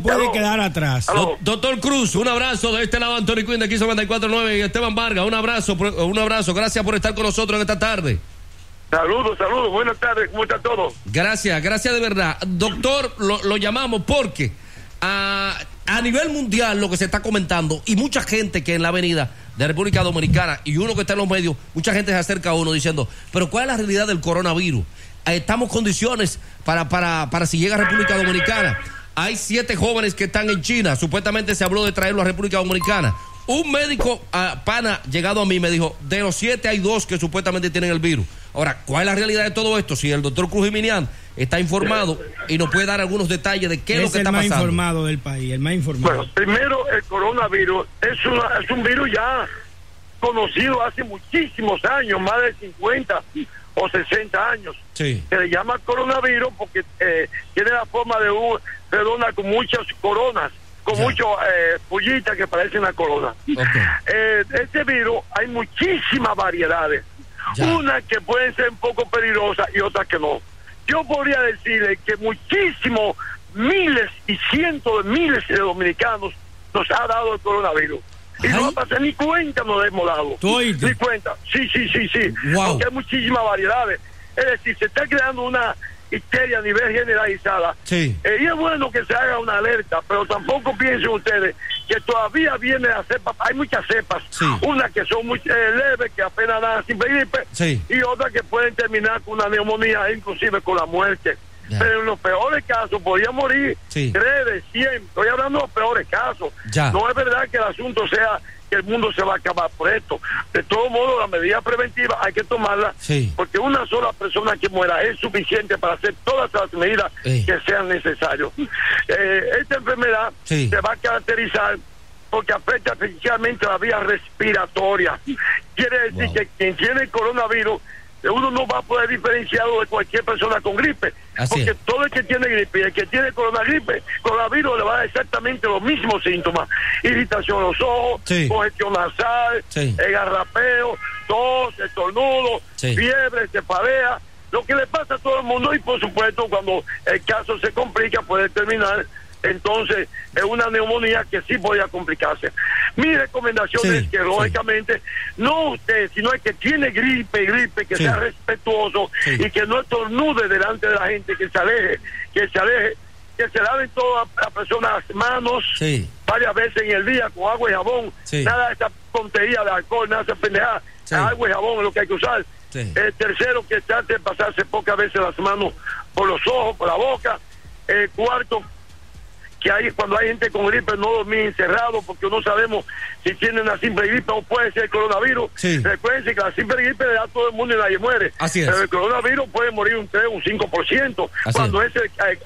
puede quedar atrás. Doctor Cruz, un abrazo de este lado, Anthony Quinn de aquí 94.9 y Esteban Vargas, un abrazo, gracias por estar con nosotros en esta tarde. Saludos, buenas tardes, ¿cómo está todo? Gracias de verdad. Doctor, lo llamamos porque a nivel mundial lo que se está comentando, y mucha gente que en la avenida de República Dominicana y uno que está en los medios, mucha gente se acerca a uno diciendo, pero ¿cuál es la realidad del coronavirus? Estamos condiciones para si llega a República Dominicana. Hay 7 jóvenes que están en China, supuestamente se habló de traerlo a República Dominicana. Un médico pana llegado a mí me dijo, de los 7 hay 2 que supuestamente tienen el virus. Ahora, ¿cuál es la realidad de todo esto? Si el doctor Cruz Jiminián está informado y nos puede dar algunos detalles de qué es lo que está pasando. Es el más informado del país, el más informado. Bueno, primero, el coronavirus es un virus ya conocido hace muchísimos años, más de 50 o 60 años. Sí. Se le llama coronavirus porque tiene la forma de una redonda con muchas coronas, con muchas pollitas que parecen una corona. Okay. Este virus hay muchísimas variedades. Unas que pueden ser un poco peligrosas y otras que no. Yo podría decirle que muchísimos, miles y cientos de miles de dominicanos nos ha dado el coronavirus. Y no va a pasar ni cuenta, nos hemos dado. Ni cuenta. Sí. Wow. Porque hay muchísimas variedades. Es decir, se está creando una histeria a nivel generalizada. Sí. Y es bueno que se haga una alerta, pero tampoco piensen ustedes que todavía viene la cepa. Hay muchas cepas. Sí. Unas que son muy leves, que apenas dan simple gripe. Sí. Y otras que pueden terminar con una neumonía, inclusive con la muerte. Ya. Pero en los peores casos podría morir 3 de 100. Estoy hablando de los peores casos. Ya. No es verdad que el asunto sea que el mundo se va a acabar por esto. De todo modo, la medida preventiva hay que tomarla, porque una sola persona que muera es suficiente para hacer todas las medidas que sean necesarias. Esta enfermedad se va a caracterizar porque afecta especialmente la vía respiratoria. Quiere decir que quien tiene el coronavirus, uno no va a poder diferenciarlo de cualquier persona con gripe. Porque todo el que tiene gripe y el que tiene coronavirus le va a dar exactamente los mismos síntomas: irritación en los ojos, congestión nasal, garrapeo, tos, estornudo, fiebre, cefalea, lo que le pasa a todo el mundo. Y por supuesto, cuando el caso se complica, puede terminar entonces es una neumonía que sí podría complicarse. Mi recomendación es que lógicamente no usted, sino el que tiene gripe, que sea respetuoso y que no estornude delante de la gente, que se aleje, que se laven todas las personas las manos varias veces en el día con agua y jabón. Nada de esta tontería de alcohol, nada de esa pendejada. Agua y jabón es lo que hay que usar. Tercero, que trate de pasarse pocas veces las manos por los ojos, por la boca. Cuarto, que hay cuando hay gente con gripe no dormir encerrado, porque no sabemos si tienen una simple gripe o puede ser el coronavirus. Recuerden que la simple gripe le da a todo el mundo y nadie muere. Pero el coronavirus puede morir un 3 o un 5% cuando es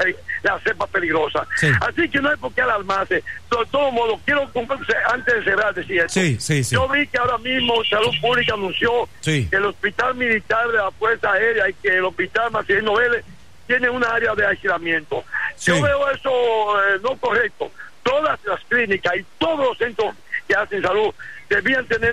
la cepa peligrosa. Así que no hay por qué alarmarse. De todos modos, quiero antes de cerrar decir esto. Yo vi que ahora mismo Salud Pública anunció que el Hospital Militar de la Fuerza Aérea y que el Hospital Marcelino Vélez tiene una área de aislamiento. Yo veo eso no correcto. Todas las clínicas y todos los centros que hacen salud debían tener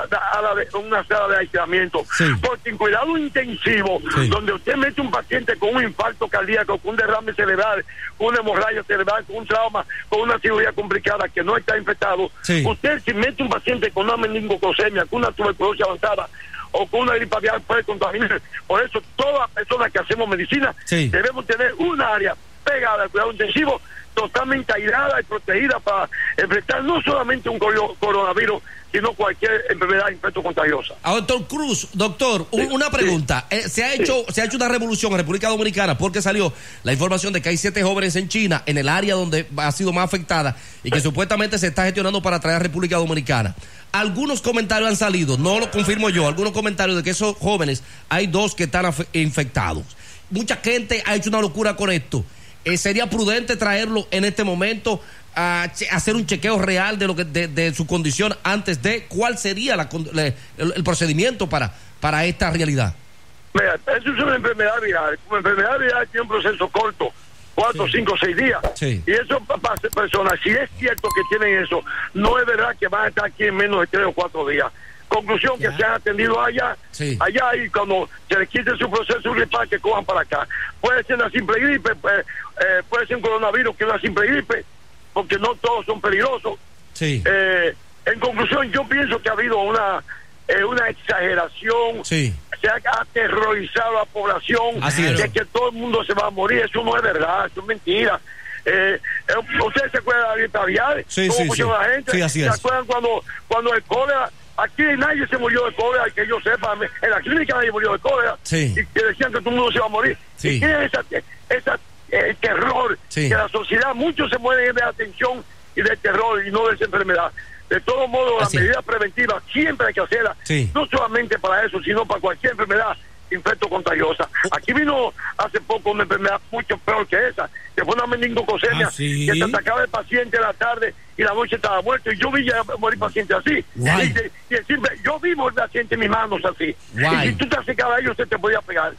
una sala de aislamiento, porque en cuidado intensivo, donde usted mete un paciente con un infarto cardíaco, con un derrame cerebral, con una hemorragia cerebral, con un trauma, con una cirugía complicada que no está infectado, usted si mete un paciente con una meningococemia, con una tuberculosis avanzada o con una gripe aviar puede contaminar. Por eso todas las personas que hacemos medicina debemos tener una área pegada al cuidado intensivo, totalmente aislada y protegida para enfrentar no solamente un coronavirus, sino cualquier enfermedad infecto-contagiosa. Doctor Cruz, una pregunta. Se ha hecho una revolución en República Dominicana porque salió la información de que hay 7 jóvenes en China, en el área donde ha sido más afectada, y que supuestamente se está gestionando para traer a República Dominicana. Algunos comentarios han salido, no lo confirmo yo, algunos comentarios de que esos jóvenes, hay 2 que están infectados. Mucha gente ha hecho una locura con esto. ¿Sería prudente traerlo en este momento a hacer un chequeo real de su condición antes de cuál sería el procedimiento para esta realidad? Mira, eso es una enfermedad viral. Como enfermedad viral tiene un proceso corto, 4, 5, 6 días. Y eso para personas, si es cierto que tienen eso, no es verdad que van a estar aquí en menos de 3 o 4 días. Conclusión, que se han atendido allá y cuando se les quite su proceso gripal, que cojan para acá. Puede ser una simple gripe, puede ser un coronavirus que es una simple gripe, porque no todos son peligrosos. Sí. En conclusión, yo pienso que ha habido una exageración. Sí. Se ha aterrorizado a la población de que todo el mundo se va a morir. Eso no es verdad, eso es mentira. ¿Ustedes se acuerdan de la gripe aviar? Sí. La gente? Sí, así es. ¿Se acuerdan cuando el cólera? Aquí nadie se murió de cólera, que yo sepa. En la clínica nadie murió de cólera. Sí. Y que decían que todo el mundo se iba a morir. Sí. Y tienen el terror, que la sociedad, muchos se mueren de atención y de terror y no de esa enfermedad. De todos modos, las medidas preventivas siempre hay que hacerlas, no solamente para eso, sino para cualquier enfermedad infecto contagiosa. Aquí vino hace poco una enfermedad mucho peor que esa, que fue una meningococcemia, que te atacaba el paciente en la tarde y la noche estaba muerto, y yo vi ya morir pacientes así. Y yo vi morir pacientes en mis manos así. Y si tú te acercabas a ellos, se te podía pegar.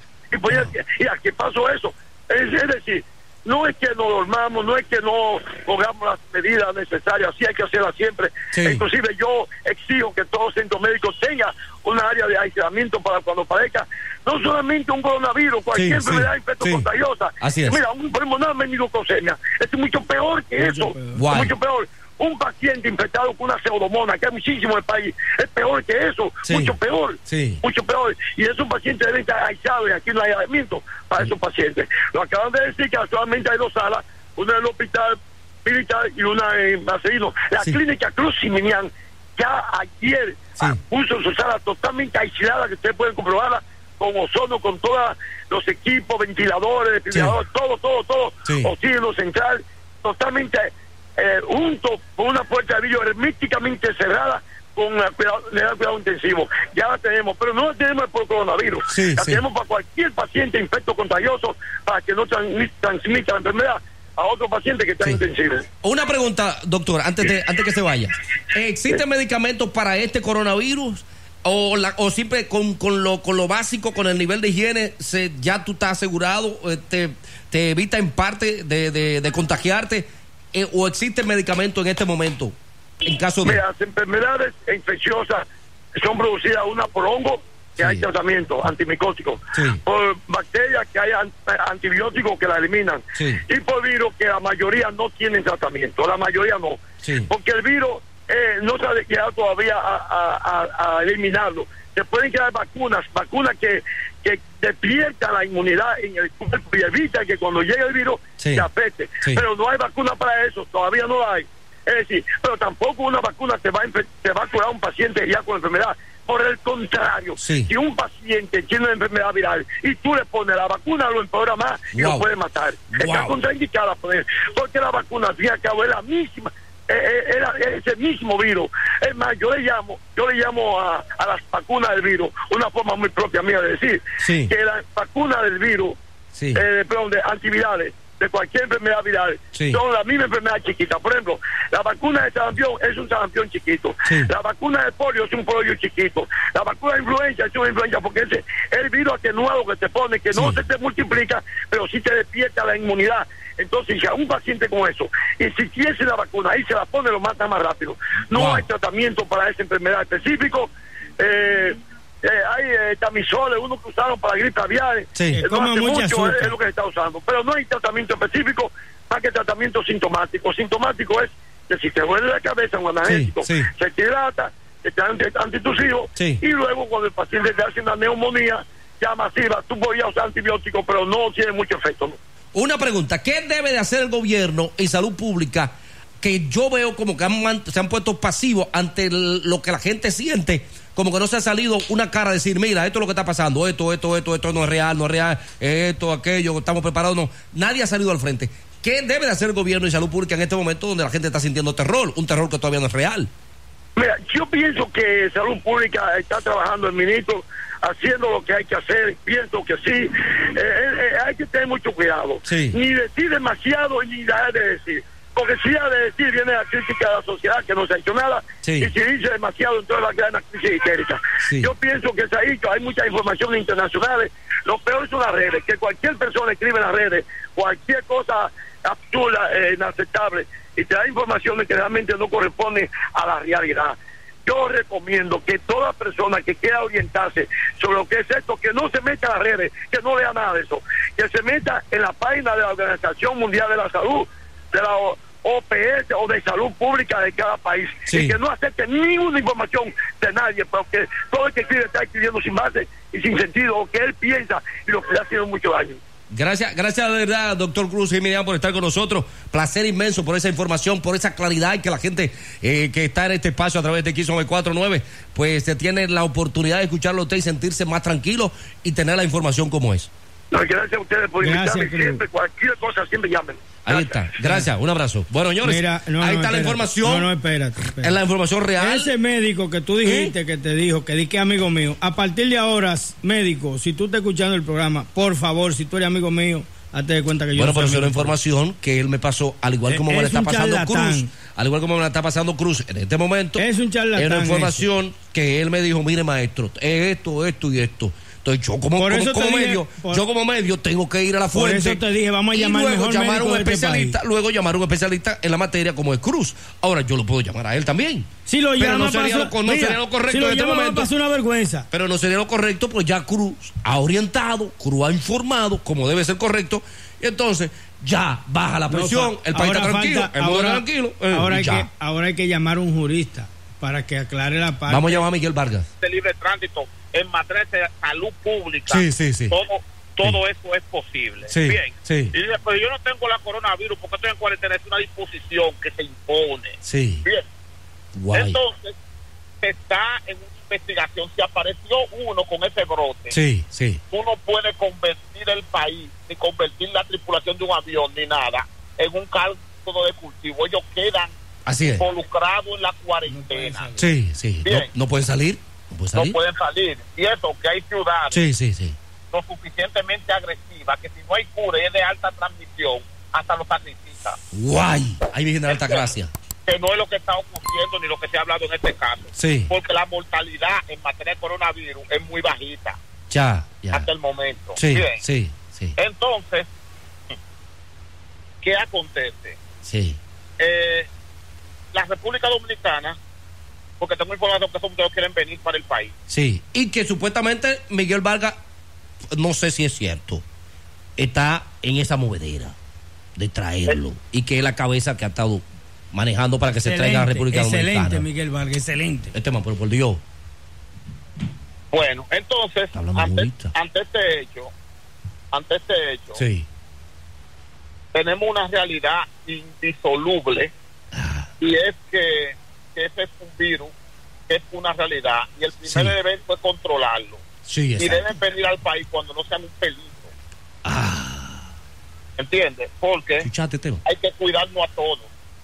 Y aquí pasó eso. Es decir, no es que no dormamos, no es que no pongamos las medidas necesarias, sí hay que hacerlas siempre. Inclusive yo exijo que todo centro médico tenga un área de aislamiento para cuando parezca no solamente un coronavirus, cualquier enfermedad infecto contagiosa. Mira, un pulmonar meningococcemia, es mucho peor que eso, mucho peor. Un paciente infectado con una pseudomonas, que hay muchísimo en el país, es peor que eso, mucho peor, mucho peor. Y esos pacientes deben estar aislados, y aquí no hay aislamiento para esos pacientes. Lo acaban de decir que actualmente hay 2 salas, una en el hospital militar y una en Marcelino. La clínica Cruz Siminian ya ayer puso su sala totalmente aislada, que ustedes pueden comprobarla, con ozono, con todos los equipos, ventiladores, todo, oxígeno central, totalmente junto con una puerta de vidrio herméticamente cerrada con cuidado intensivo. Ya la tenemos, pero no la tenemos por coronavirus, la tenemos para cualquier paciente infecto contagioso, para que no transmita la enfermedad a otro paciente que está intensivo. Una pregunta, doctor, antes que se vaya. ¿Existen medicamentos para este coronavirus? O siempre con lo básico, con el nivel de higiene, ya tú estás asegurado, te evita en parte de contagiarte? ¿O existe medicamento en este momento? En caso de... Las enfermedades infecciosas son producidas una por hongo, que hay tratamiento antimicótico, por bacterias, que hay antibióticos que la eliminan, y por virus, que la mayoría no tienen tratamiento, la mayoría no, porque el virus no se ha llegado todavía a eliminarlo. Se pueden crear vacunas que despiertan la inmunidad en el cuerpo y evita que cuando llegue el virus se afecte. Pero no hay vacuna para eso, todavía no la hay. Es decir, pero tampoco una vacuna te va a curar a un paciente ya con enfermedad. Por el contrario, si un paciente tiene una enfermedad viral y tú le pones la vacuna, lo empeora más y lo puede matar. Está contraindicada poner, porque la vacuna, al fin y al cabo, es la misma. Era ese mismo virus. Es más, yo le llamo a las vacunas del virus una forma muy propia mía de decir que la vacuna del virus, perdón, de antivirales, de cualquier enfermedad viral, son la misma enfermedad chiquita. Por ejemplo, la vacuna de sarampión es un sarampión chiquito, la vacuna de polio es un polio chiquito, la vacuna de influenza es una influenza, porque es el virus atenuado que te pone, que no se te multiplica, pero sí te despierta la inmunidad. Entonces, ya un paciente con eso, y si tiene la vacuna, ahí se la pone, lo mata más rápido. No hay tratamiento para esa enfermedad específico. Hay tamisoles, uno que usaron para gripe aviar, no hace mucho es lo que se está usando, pero no hay tratamiento específico más que tratamiento sintomático. Sintomático es que si te duele la cabeza, un analgésico, se te hidrata, se te antitusivo, y luego cuando el paciente te hace una neumonía ya masiva, tú podías usar antibióticos, pero no tiene mucho efecto, ¿no? Una pregunta, ¿qué debe de hacer el gobierno y salud pública, que yo veo como que se han puesto pasivos ante lo que la gente siente, como que no se ha salido una cara a decir, mira, esto es lo que está pasando, esto no es real, esto, aquello, estamos preparados, no, nadie ha salido al frente? ¿Qué debe de hacer el gobierno y salud pública en este momento donde la gente está sintiendo terror, un terror que todavía no es real? Mira, yo pienso que salud pública está trabajando, el ministro, haciendo lo que hay que hacer. Pienso que sí, hay que tener mucho cuidado, ni decir demasiado ni dejar de decir, porque si deja de decir viene la crítica de la sociedad que no se ha hecho nada, y si dice demasiado entonces va a crear una crisis histérica. Yo pienso que se ha dicho, hay mucha información internacional, lo peor son las redes, que cualquier persona escribe en las redes cualquier cosa absurda, inaceptable, y te da informaciones que realmente no corresponden a la realidad. Yo recomiendo que toda persona que quiera orientarse sobre lo que es esto, que no se meta a las redes, que no lea nada de eso, que se meta en la página de la Organización Mundial de la Salud, de la OPS o de salud pública de cada país, y que no acepte ninguna información de nadie, porque todo el que escribe está escribiendo sin base y sin sentido, o que él piensa y lo que le ha sido mucho daño. Gracias de verdad, doctor Cruz y Miriam, por estar con nosotros. Placer inmenso por esa información, por esa claridad, y que la gente que está en este espacio a través de X949, pues tiene la oportunidad de escucharlo a usted y sentirse más tranquilo y tener la información como es. No, gracias a ustedes por invitarme siempre, cualquier cosa siempre llamen. Ahí está, gracias, un abrazo. Bueno, señores, ahí está la información. No, espérate. Es la información real. Ese médico que tú dijiste que te dijo, que di que amigo mío, a partir de ahora, médico, si tú estás escuchando el programa, por favor, si tú eres amigo mío, hazte de cuenta que yo bueno, pero es una información que él me pasó, al igual como me la está pasando Cruz. Al igual como me la está pasando Cruz en este momento. Es un charlatán. Es una información que él me dijo, mire maestro, esto y esto. Entonces yo como medio tengo que ir a la fuente. Por eso te dije, vamos a llamar luego mejor llamar a un especialista, país. luego llamar a un especialista en la materia como es Cruz. Ahora yo lo puedo llamar a él también. Si lo llama, pero no sería lo correcto si lo en este llama, momento. pasa una vergüenza. Pero no sería lo correcto, pues ya Cruz ha orientado, Cruz ha informado como debe ser correcto, y entonces ya baja la presión, el país está tranquilo, el mundo está tranquilo. Ahora hay que llamar a un jurista para que aclare la parte. Vamos a llamar a Miguel Vargas. De libre tránsito en materia de salud pública. Sí. Todo eso es posible. Sí, bien. Sí. Y dice, pero yo no tengo la coronavirus porque estoy en cuarentena. Es una disposición que se impone. Sí. Bien. Guay. Entonces, está en una investigación. Si apareció uno con ese brote, sí. tú no puedes convertir el país, ni convertir la tripulación de un avión, ni nada, en un caldo de cultivo. Ellos quedan involucrados en la cuarentena. Sí. No pueden salir. No pueden salir. Y eso, que hay ciudades Sí. lo suficientemente agresivas que si no hay cura y es de alta transmisión, hasta lo sacrifica. Guay. Ahí viene alta gracia. Que no es lo que está ocurriendo ni lo que se ha hablado en este caso. Sí. Porque la mortalidad en materia de coronavirus es muy bajita. Ya. Hasta el momento. Sí. Bien. Sí. Entonces, ¿qué acontece? Sí. La República Dominicana, porque tengo información que esos muchachos quieren venir para el país. Sí, y que supuestamente Miguel Vargas, no sé si es cierto, está en esa movedera de traerlo, y que es la cabeza que ha estado manejando para que se traiga a la República Dominicana. Excelente, Miguel Vargas, excelente. Man, pero por Dios. Bueno, entonces, ante este hecho, sí, tenemos una realidad indisoluble, y es que ese es un virus, que es una realidad, y el primer evento es controlarlo. Sí, y deben venir al país cuando no sean un peligro. ¿Entiendes? Porque hay que cuidarnos a todos.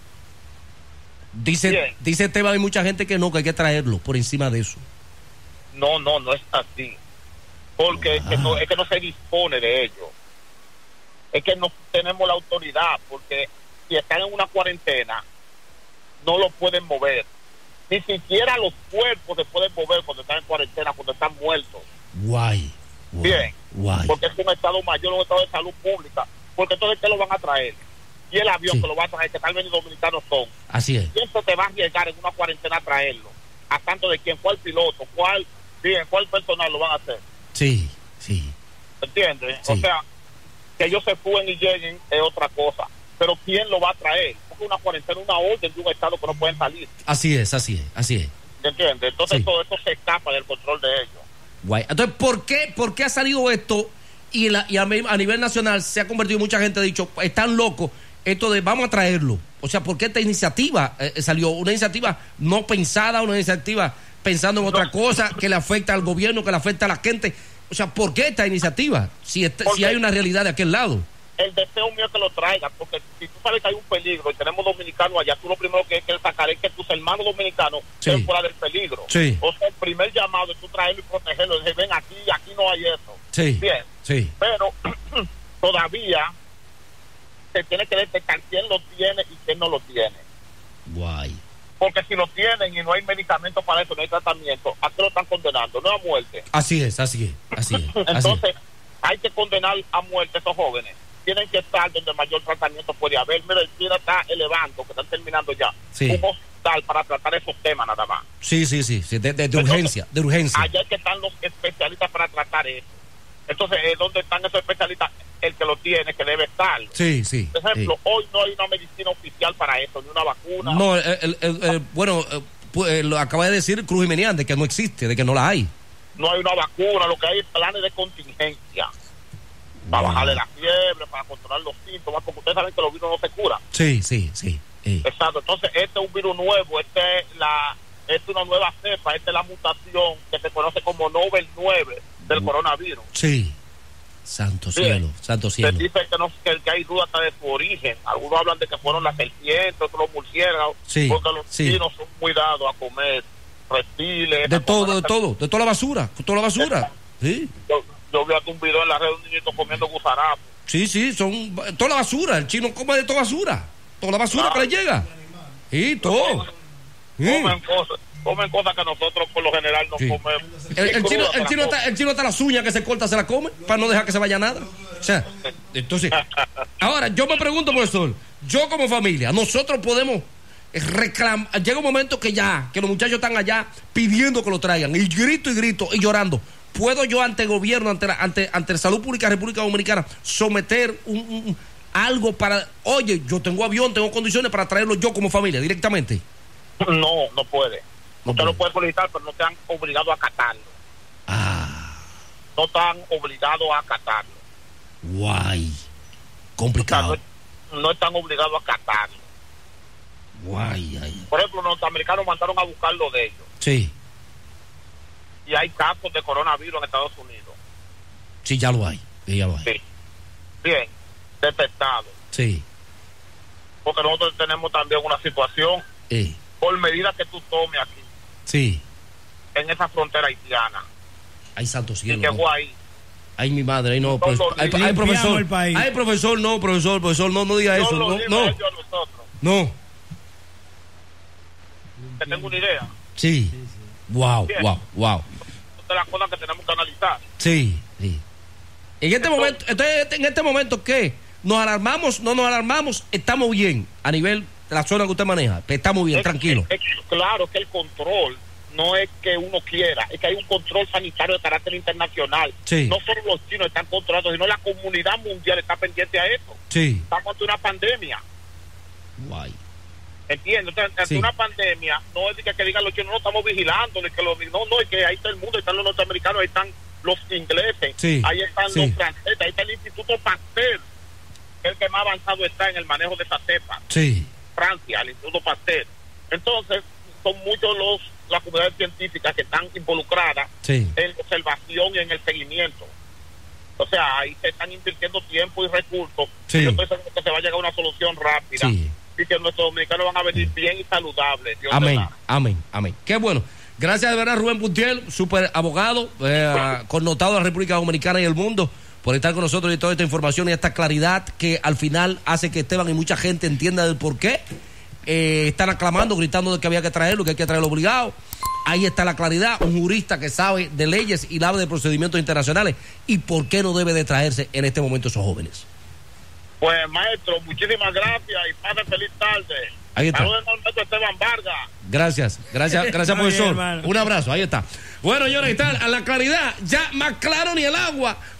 Dice Esteban, hay mucha gente que hay que traerlo por encima de eso. No es así. Porque es que no se dispone de ello. Es que no tenemos la autoridad, porque si están en una cuarentena, no lo pueden mover. Ni siquiera los cuerpos se pueden mover cuando están en cuarentena, cuando están muertos. Guay. Bien. Porque es un estado mayor, un estado de salud pública. Porque entonces, ¿qué lo van a traer? Y el avión que lo va a traer, que tal vez los dominicanos son. Así es. ¿Quién se te va a arriesgar en una cuarentena a traerlo? ¿A tanto de quién? ¿Cuál piloto? ¿Cuál personal lo van a hacer? Sí. ¿Entiendes? Sí. O sea, que ellos se fugan y lleguen es otra cosa. Pero ¿quién lo va a traer? Porque una cuarentena, una orden de un estado que no pueden salir. Así es. ¿Entiendes? Entonces todo eso se escapa del control de ellos. Guay. Entonces, ¿por qué ha salido esto? Y a nivel nacional se ha convertido, mucha gente ha dicho, están locos, esto de vamos a traerlo. O sea, ¿por qué esta iniciativa salió? Una iniciativa no pensada, una iniciativa pensando en otra cosa que le afecta al gobierno, que le afecta a la gente. O sea, ¿por qué esta iniciativa? Si hay una realidad de aquel lado. El deseo mío es que lo traigan, porque si tú sabes que hay un peligro y tenemos dominicanos allá, tú lo primero que quieres sacar es que tus hermanos dominicanos estén fuera del peligro. Sí. O sea, el primer llamado es tú traerlo y protegerlo. Dice, ven aquí no hay eso. Sí. Bien. Sí. Pero todavía se tiene que detectar quién lo tiene y quién no lo tiene. Guay. Porque si lo tienen y no hay medicamento para eso, no hay tratamiento, ¿a qué lo están condenando? No a muerte. Así es. Entonces, hay que condenar a muerte a esos jóvenes. Tienen que estar donde mayor tratamiento puede haber. Mira, el CIDA está elevando, que están terminando ya. Sí. Un hospital para tratar esos temas nada más. Sí, de urgencia. Allá hay que estar los especialistas para tratar eso. Entonces, ¿dónde están esos especialistas? El que lo tiene, que debe estar. Sí, sí. Por ejemplo, sí. Hoy no hay una medicina oficial para eso, ni una vacuna. No, bueno, lo acaba de decir Cruz Jiménez, de que no existe, de que no la hay. No hay una vacuna, lo que hay es planes de contingencia. Para bajarle la fiebre, para controlar los síntomas, porque ustedes saben que los virus no se curan. Sí, sí, sí. Exacto, entonces este es un virus nuevo, esta es una nueva cepa, esta es la mutación que se conoce como Novel 9 del coronavirus. Sí, santo cielo, santo cielo. Se dice que hay dudas hasta de su origen, algunos hablan de que fueron las serpientes, otros los murciélagos, porque los chinos son muy dados a comer reptiles. De todo, de toda la basura, Sí. Yo vi hasta un video en la red de un niñito comiendo gusarapos. Sí, son toda la basura, el chino come de toda basura. Toda la basura que le llega. Sí, todo. Comen cosas que nosotros por lo general no comemos. El chino hasta las uñas que se corta se la come para no dejar que se vaya nada. O sea, entonces, ahora yo me pregunto, profesor, yo como familia, nosotros podemos reclamar, llega un momento que los muchachos están allá pidiendo que lo traigan, y grito y llorando. ¿Puedo yo ante el gobierno, ante Salud Pública de República Dominicana, someter algo para, oye, yo tengo avión, tengo condiciones para traerlo yo como familia directamente? No puede. Usted lo puede solicitar, pero no te han obligado a acatarlo. No están obligados a acatarlo. Guay. Complicado. O sea, no están obligados a acatarlo. Guay. Por ejemplo, los norteamericanos mandaron a buscar lo de ellos. Sí. Y hay casos de coronavirus en Estados Unidos. Sí, ya lo hay. Sí. Bien, detectado. Sí. Porque nosotros tenemos también una situación por medida que tú tomes aquí. Sí. En esa frontera haitiana. Ay, santo cielo. Y llegó ahí. Ay, mi madre, ay, no. Ay, profesor. Ay, profesor, no diga eso. No. Te tengo una idea. Sí. Wow. Esta es la cosa que tenemos que analizar. Sí. En este momento, ¿qué? ¿Nos alarmamos? ¿No nos alarmamos? Estamos bien a nivel de la zona que usted maneja. Estamos bien, tranquilo. Claro que el control no es que uno quiera, es que hay un control sanitario de carácter internacional. Sí. No solo los chinos están controlando, sino la comunidad mundial está pendiente a eso. Sí. Estamos ante una pandemia. Guay. Entiendo, entonces, ante una pandemia, no es que digan los chinos, no estamos vigilando, no, es que ahí está el mundo, ahí están los norteamericanos, ahí están los ingleses, ahí están los franceses, ahí está el Instituto Pasteur, el que más avanzado está en el manejo de esa cepa. Sí. Francia, el Instituto Pasteur. Entonces, son muchos las comunidades científicas que están involucradas en la observación y en el seguimiento. O sea, ahí se están invirtiendo tiempo y recursos. Sí. Yo estoy seguro que se va a llegar a una solución rápida. Sí. Y que nuestros dominicanos van a venir bien y saludables. Dios Amén. Qué bueno. Gracias de verdad, Rubén Puntiel, súper abogado, connotado de la República Dominicana y el mundo, por estar con nosotros y toda esta información y esta claridad que al final hace que Esteban y mucha gente entienda del por qué están aclamando, gritando de que había que traerlo, que hay que traerlo obligado. Ahí está la claridad, un jurista que sabe de leyes y sabe de procedimientos internacionales y por qué no debe de traerse en este momento esos jóvenes. Pues, maestro, muchísimas gracias y pasen feliz tarde. Ahí está. Saludos al maestro Esteban Vargas. Gracias, profesor. Un abrazo, ahí está. Bueno, señores, ahí está, a la claridad, ya más claro ni el agua.